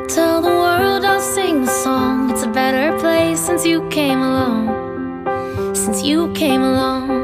Tell the world I'll sing the song. It's a better place since you came along. Since you came along.